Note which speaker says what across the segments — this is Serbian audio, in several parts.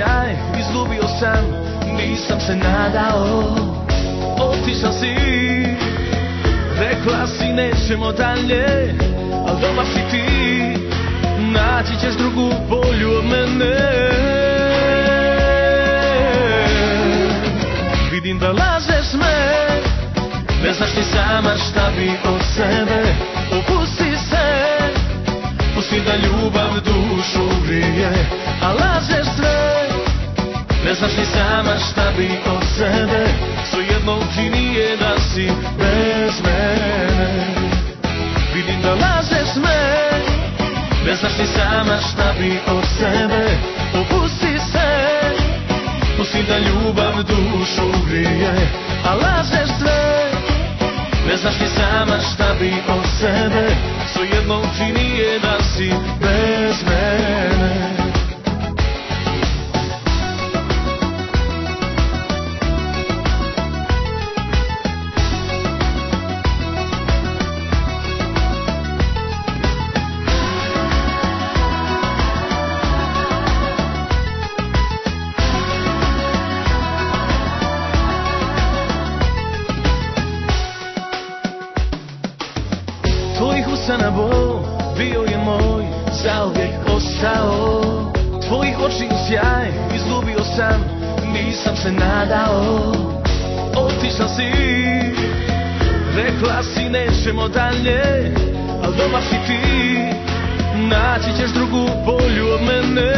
Speaker 1: sjaj, izgubio sam, nisam se nadao. Otišao si, rekla si nećemo dalje, al dobar si ti, naći ćeš drugu bolju od mene. Vidim da lažeš me, ne znaš ni sama šta bi od sebe. Opusti se, pusti da ljubav dušu grije, a lažeš sve, ne znaš ni sama šta bi od sebe. Svejedno ti nije da si bez mene. Vidim da lažeš me, ne znaš ni sama šta bi od sebe. Opusti se, pusti da ljubav dušu grije, a lažeš sve, ne znaš ni sama šta bi od sebe. Svejedno ti nije da si bez mene. Tvojih usana bol bio je moj, zauvijek ostao. Tvojih očiju sjaj, izgubio sam, nisam se nadao. Otišla si, rekla si nećemo dalje, al dobar si ti, naći ćeš drugu bolju od mene.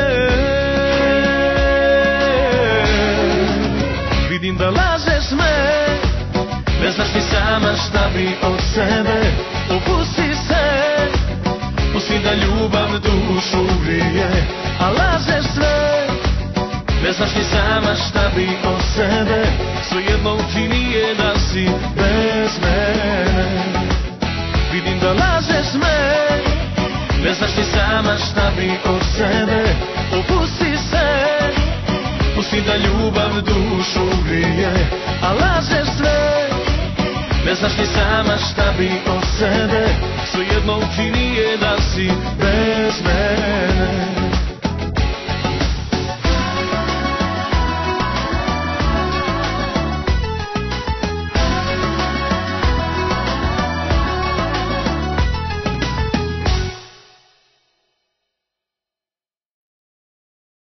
Speaker 1: Vidim da lažeš me, ne znaš ni sama šta bi od sebe. Opusti se, pusti da ljubav dušu grije, a lažeš sve, ne znaš ni sama šta bi od sebe. Svejedno ti nije da si bez mene. Vidim da lažeš me, ne znaš ni sama šta bi od sebe. Opusti se, pusti da ljubav dušu grije, a lažeš sve, ne znaš ni sama šta bi od sebe. Svejedno ti nije da si bez